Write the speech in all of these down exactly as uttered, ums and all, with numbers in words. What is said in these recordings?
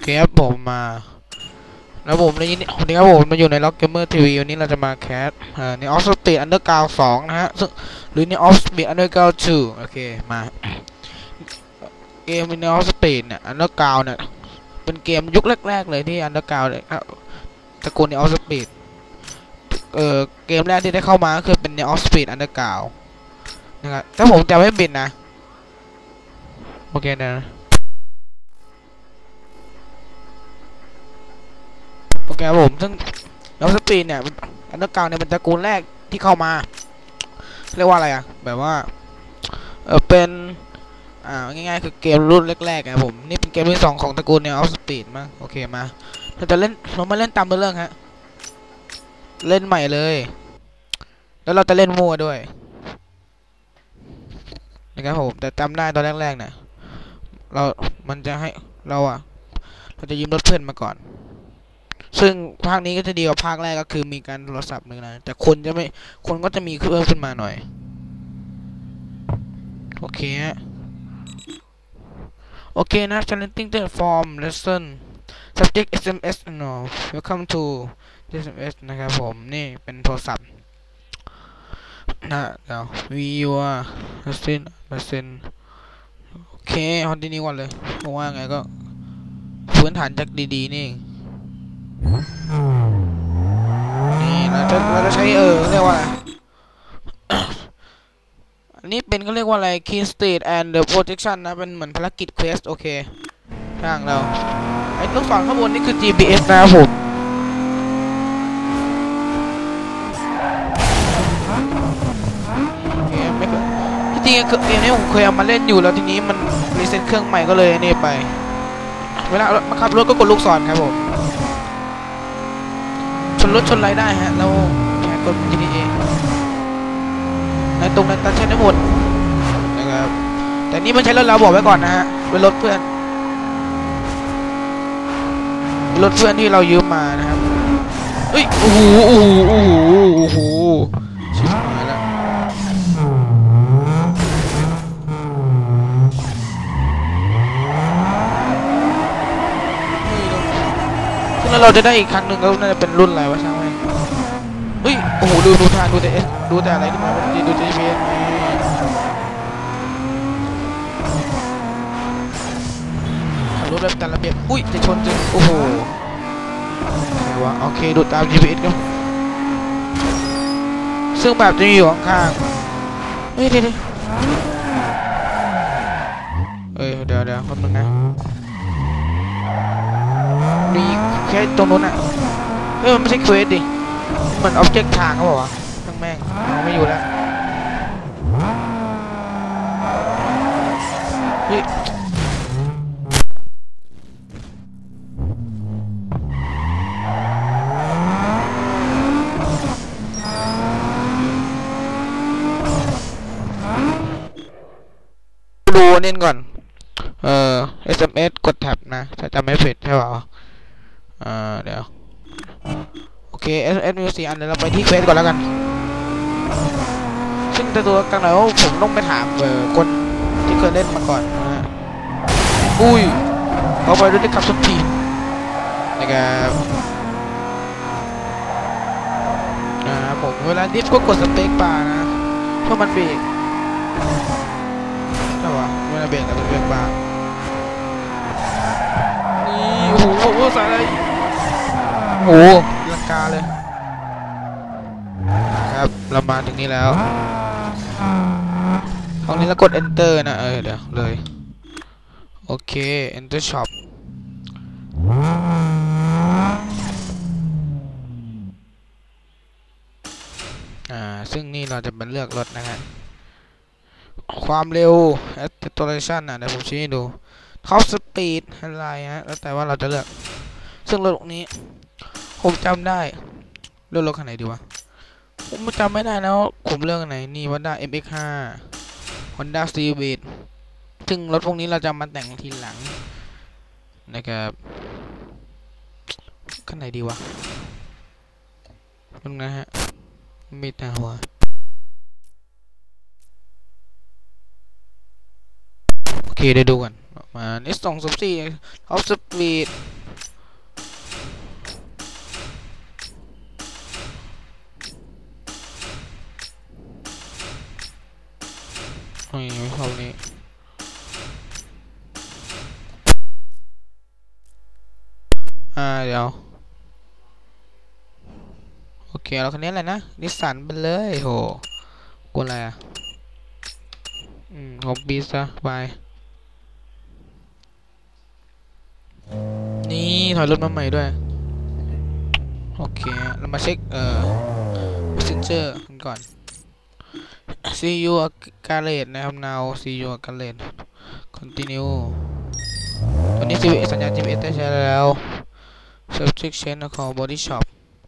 เคครับผมมาแล้วผมในนี้วันนี้ครับผมมาอยู่ในล็อกเกมเมอร์ทีวีวันนี้เราจะมาแคสในออฟสปีดอันเดอร์กราวสองนะฮะซึ่งหรือในออฟสปีดอันเดอร์กราวสองโอเคมาเกมในออฟสปีดเนี่ยอันเดอร์กราวเนี่ยเป็นเกมยุคแรกๆเลยที่อันเดอร์กราวเลยตระกูลในออฟสปีดเอ่อเกมแรกที่ได้เข้ามาก็คือเป็นในออฟสปีดอันเดอร์กราวนะครับถ้าผมจำไม่ผิดนะโอเคนะโอเคครับผมซึ่งแล้วสปีดเนี่ยอันเดอร์กราวเนี่ยเป็นตระกูลแรกที่เข้ามาเรียกว่าอะไรอะแบบว่าเออเป็นอ่าง่ายๆคือเกมรุ่นแรกๆครับผมนี่เป็นเกมที่สองของตระกูลเนี่ยออฟสปีดมั้งโอเคมาเราจะเล่นเรามาเล่นตามตัวเรื่องฮะเล่นใหม่เลยแล้วเราจะเล่นมั่วด้วยนะครับผมแต่จำได้ตอนแรกๆเนี่ยเรามันจะให้เราอะเราจะยืมรถเพื่อนมาก่อนซึ่งภาคนี้ก็จะดีกว่าภาคแรกก็คือมีการโทรศัพท์หนึ่งนะแต่คนจะไม่คนก็จะมีเครื่องขึ้นมาหน่อยโอเคฮะโอเคนะ challenging the form lesson subject เอส เอ็ม เอส no welcome to เอส เอ็ม เอส นะครับผมนี่เป็นโทรศัพท์นะเดี๋ยว we your lesson lesson โอเคฮอนดีนี้ก่อนเลยเพราะว่าไงก็พื้นฐานจากดีๆนี่นี่เราจะเราจะใช้เออเรียกว่าอันนี้เป็นก็เรียกว่าอะไร Key State and the Protection นะเป็นเหมือนภารกิจ Quest โอเคทางเราไอ้ลูกศรข้างบนนี่คือ จี พี เอส นะครับผมเกมไม่ที่จริงเกมนี้ผมเคยเอามาเล่นอยู่แล้วทีนี้มันรีเซ็ตเครื่องใหม่ก็เลยนี่ไปเวลามาขับรถก็กดลูกศรครับผมชนรถชนไรได้ฮะแล้วแค่กด จี ที เอ ในตรงนั้นการใช้ได้หมดนะครับแต่นี่มันใช้รถเราบอกไว้ก่อนนะฮะเป็นรถเพื่อนรถเพื่อนที่เรายืมมานะครับเฮ้ยโอ้โหโอ้โหโอ้โหโอ้โหชิบหายแล้วซึ่งแล้วเราจะได้อีกครั้งหนึ่งก็น่าจะเป็นรุ่นอะไรวะช่างแม่งเฮ้ยโอ้โหดูดูทางดูแต่เอสดูแต่อะไรที่มาดูดูจีพีเอสขับรถแบบแต่ระเบียบอุ้ยจะชนจะโอ้โหอะไรวะโอเคดูตาม จี พี เอส ก็ซึ่งแบบจะมีอยู่ข้างๆเฮ้ยเดี๋ยวเอ้ยเดี๋ยวเดี๋ยวแป๊บนึงนะมีแค่ตรงนู้นอ่ะเฮ้ยมันไม่ใช่เควสดิเหมือนอ็อบเจกต์ทางเขาบอกว่าทั้งแม่งเอาไม่อยู่แล้วเฮ้ยดูนี่ก่อนเอ่อ เอส เอ็ม เอส กดแท็บนะถ้าจำไม่ผิดใช่เปล่าอ่าเดี๋ยวโอเค เอส เอ็ม เอส มีสี่อันเดี๋ยวเราไปที่เควสก่อนแล้วกันซึ่งตัวกลางไหนว่าผมต้องไปถามเอ่อคนที่เคยเล่นมาก่อนนะฮะอุ้ยเขาไปด้วยขับสุดทีนะครับอ่าผมเวลาดิฟก็กดสเปคบาร์นะเพื่อมันเบรกใช่ปะเวลาเบรกกับสเปคบาร์นี่โอ้โหโอ้โหสายอะไรโอ้โหลังกาเลยครับเรามาถึงนี้แล้วตรงนี้เรากด enter นะเออเดี๋ยวเลยโอเค enter shop อ่าซึ่งนี่เราจะเป็นเลือกรถนะฮะความเร็ว acceleration นะเดี๋ยวผมชี้ให้ดู top speed อะไรฮะแล้วแต่ว่าเราจะเลือกซึ่งรถนี้ผมจำได้เลือกรถคันไหนดีวะผมจำไม่ได้แล้วผมเลือกไหนนี่ Honda เอ็ม เอ็กซ์ ห้า Honda Civic ซึ่งรถพวกนี้เราจะมาแต่งทีหลังนะครับคันไหนดีวะตรงนั้นฮะมีแต่หัวโอเคเคได้ดูกันมานี่สองสิบสี่ออฟสปีดไม่ไม่ชอบนี่อ่าเดี๋ยวโอเคเราคันนี้แหละนะนิสสันไปเลยโหกลัวอะไรอ่ะอืมของบีซะบายนี่ถอยรถมาใหม่ด้วยโอเคเรามาเช็คเอ่อ messenger กันก่อน see you garage นะครับ now see you garage continue ตอนนี้ จี พี เอส สัญญาณ จี พี เอส ได้ใช้แล้ว subject change ของ body shop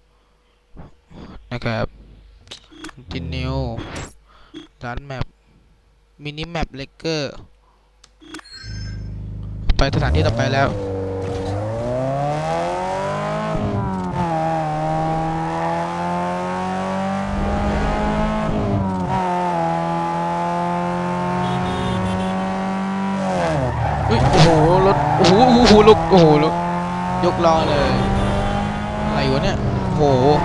นะครับ continue ร้านแมป mini map lecker ไปสถานที่ต่อไปแล้วโอ้โหรถโอ้โหโอ้โหรถโอ้โหรถยกล้อเลยอะไรวะเนี่ยโอ้โห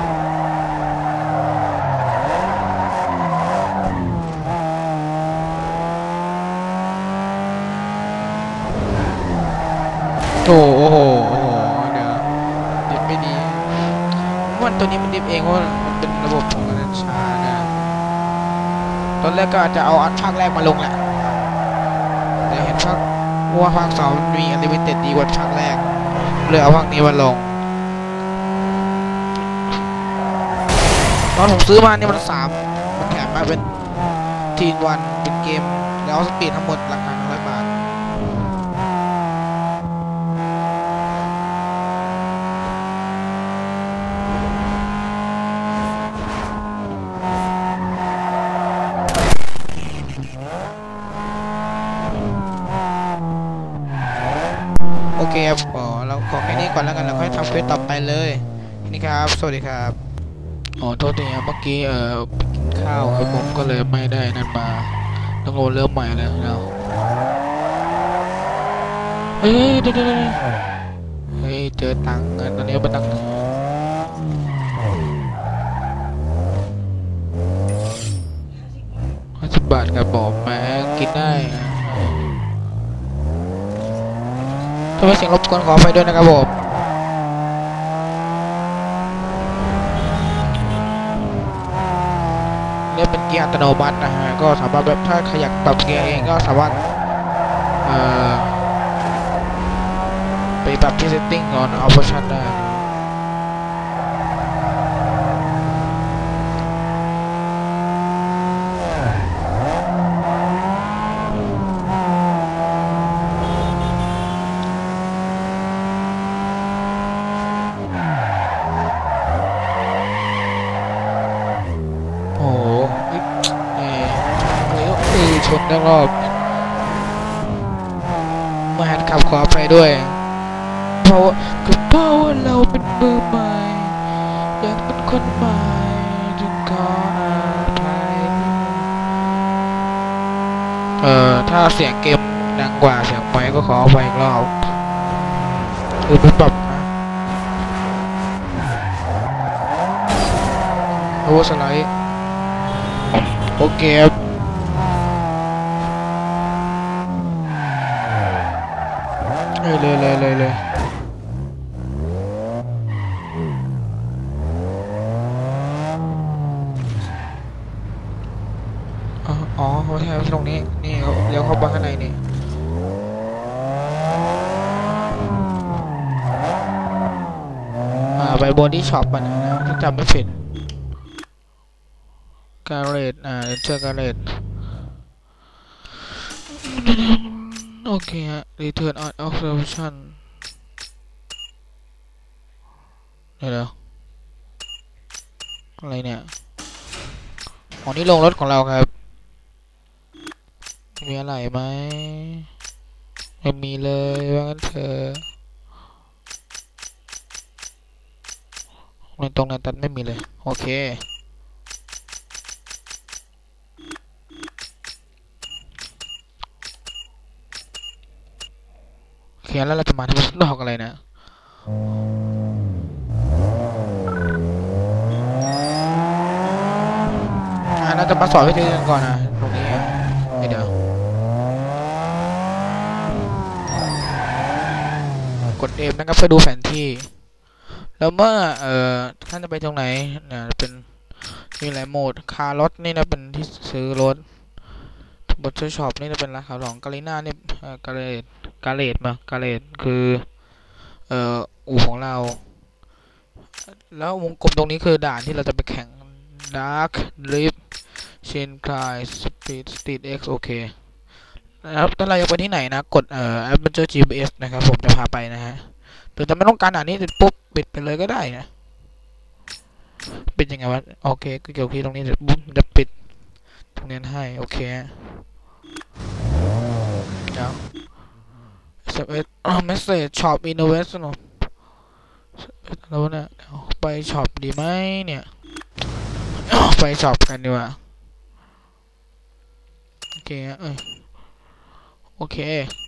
โอ้โหโอ้โหโอ้โหเดี๋ยวดิฟไม่ดีมันตัวนี้มันดิฟเองว่ามันเป็นระบบของมันช้านะตอนแรกก็อาจจะเอาอันภาคแรกมาลงแหละแต่เห็นภาคว่าภาคสองมันมีอลิมิเต็ดดีกว่าภาคแรกเลยเอาภาคนี้มาลงตอนผมซื้อมาเนี่ยมันสามมันแถมมาเป็นทีนวันเป็นเกมแล้วสปีดทั้งหมดราคาหนึ่งร้อยบาทโอเคครับขอเราขอแค่นี้ก่อนแล้วกันเราค่อยทำเควสต่อไปเลยนี่ครับสวัสดีครับอ๋อโทษทีครับเมื่อกี้เอ่อกินข้าวครับผมก็เลยไม่ได้นั่นมาต้องโหลดเริ่มใหม่แล้วเราเฮ้ยเดี๋ยวเฮ้ยเจอตังค์เงินตอนนี้เป็นตังค์ห้าสิบบาทครับผมแม้กินได้ถ้าไม่เสียงรบกวนขอไปด้วยนะครับผมนี่เป็นเกียร์อัตโนมัตินะฮะก็สามารถแบบถ้าขยับปรับเกียร์เองก็สามารถเอ่อไปปรับที่ setting ก่อน option ได้ชนทั้งรอบมาหันขับขวาไปด้วยเพราะว่าก็เพราะว่าเราเป็นมือใหม่อยากเป็นคนใหม่จึงขออภัยเอ่อถ้าเสียงเกมดังกว่าเสียงไมค์ก็ขอไปอีกรอบคือเป็นแบบนะโอ้สไลด์โอเคเลยเลยเลยเลยอ๋ออ๋อเขาใช่ตรงนี้นี่เขาเลี้ยวเข้าบ้านข้างในนี่อ่าไปบอดี้ช็อปมันนะถ้าจำไม่ผิดการเรดอ่าเจอการเรดโอเคฮะ return on observation เดี๋ยวอะไรเนี่ยอ๋อนี่ลงรถของเราครับมีอะไรไหมไม่มีเลยว่างั้นเถอะในตรงนั้นตัดไม่มีเลยโอเคแล้วเราจะมาทำดอกอะไรนะอ่าเราจะมาสอนวิธีกันก่อนนะตรงนี้เดี๋ยวกด F นะครับเพื่อดูแผนที่แล้วเมื่อเอ่อท่านจะไปตรงไหนเนี่ยเป็นมีหลายโหมดคาร์รถนี่นะเป็นที่ซื้อรถบทช็อปนี่จะเป็นราคาของกาลิน่านี่กาเลตกาเลตมากาเลตคือเอ่ออู่ของเราแล้ววงกลมตรงนี้คือด่านที่เราจะไปแข่ง Dark Drift เชนคลายสปีดสตรีทเอ็กซ์โอเคนะครับถ้าเราอยากไปที่ไหนนะกดเอ่อ Adventure จี พี เอส นะครับผมจะพาไปนะฮะหรือถ้าไม่ต้องการด่านนี้ติดปุ๊บปิดไปเลยก็ได้นะปิดยังไงวะโอเคก็เกี่ยวกับตรงนี้เดี๋ยวปุ๊บจะปิดตรงนี้ให้โอเคเดี๋ยวเซฟเอสอ๋อเมสเซจช็อปอินโนเวชั่นแล้วเนี่ยไปช็อปดีไหมเนี่ยไปช็อปกันดีกว่าโอเคเอ้ยโอเค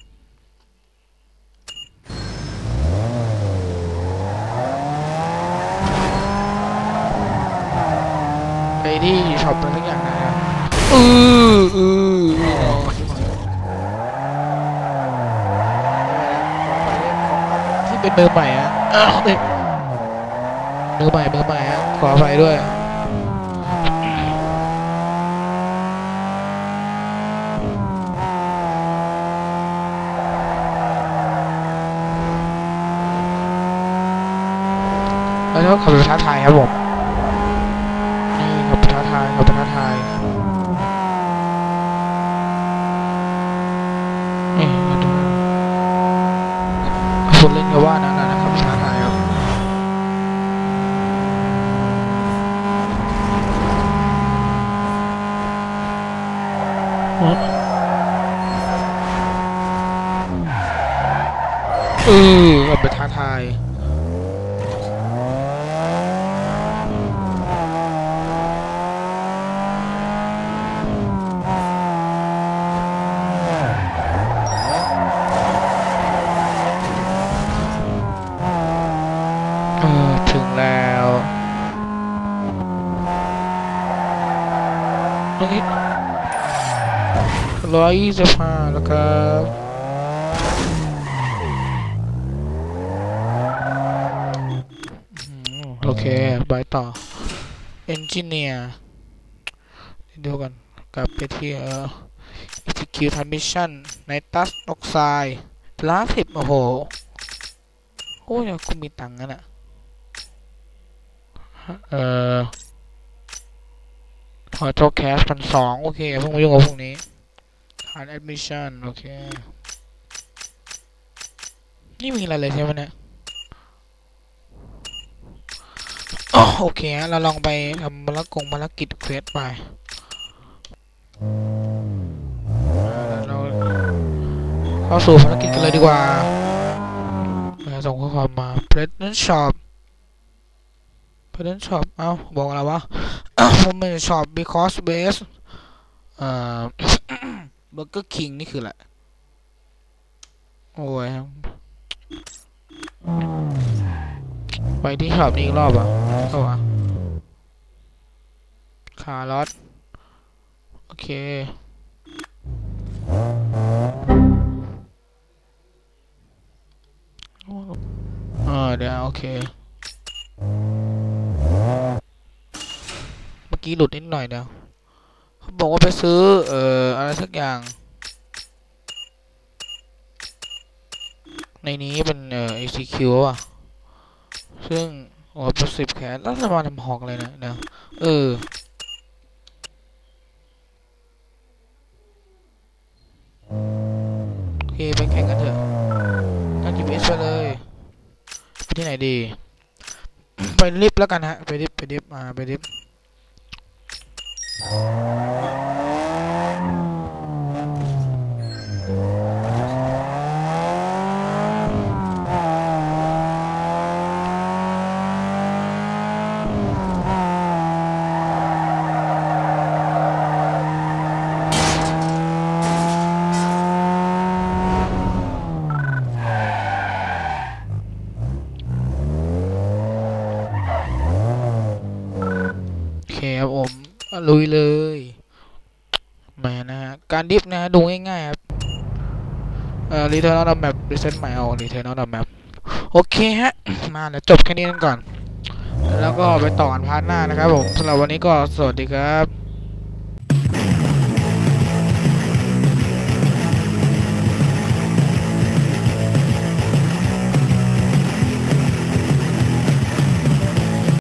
ไปที่ช็อปอะไรทุกอย่างนะอืออือที่เป็นมือใหม่อะมือใหม่มือใหม่อะขออภัยด้วยแล้วขับรถท้าทายครับผมนี่ขับรถท้าทายขับรถท้าทายนี่มาดูคนเล่นก็ว่านั่นนะขับรถท้าทายครับเออขับรถท้าทายถึงแล้วตรงนี้ร้อยยี่สิบห้าแล้วครับโอเคไปต่อเอนจิเนียร์ดูกันกลับไปที่เอ่อ execute transmission ในตัสออกไซด์ล้าสิบโอ้โหโอ้ยคุณมีตังค์นั่นอะเอ่อพอโทรแคสพันสองโอเคเพิ่งมายุ่งกับพวกนี้ฐานแอดมิชชั่นโอเคนี่มีอะไรเลยใช่ไหมเนี่ยโอเคเราลองไปทำภารกงภารกิจเควสไปเราเข้าสู่ภารกิจกันเลยดีกว่าส่งข้อความมา Present Shop Present Shop เอ้าบอกอะไรวะ Moment Shop because base เอ่อ Burger King นี่คืออะไรโอ้ยไปที่ช็อปนี้อีกรอบอ่ะเข้าวะคาร์ลอตโอเคเออเดี๋ยวโอเคเมื่อกี้หลุดนิดหน่อยเดี๋ยวเขาบอกว่าไปซื้อเอ่ออะไรสักอย่างในนี้เป็นเอ่อ เอ ซี คิว อ่ะซึ่งโอ้ประสิบแขนแล้วจะมาทำหอกเลยนะเดี๋ยวเออโอเคไปแข่งกันเถอะตั้ง จี พี เอส ไปเลยไปที่ไหนดีไปลิฟต์แล้วกันฮะไปลิฟต์ไปลิฟต์มาไปลิฟต์ลุยเลยแหมนะฮะการดิฟนะฮะดูง่ายๆครับเอ่อ return on the map reset ใหม่เอา return on the map โอเคฮะ มาเดี๋ยวจบแค่นี้กันก่อนแล้วก็ไปต่อกันพาร์ทหน้านะครับผมสำหรับวันนี้ก็สวัสดีครับ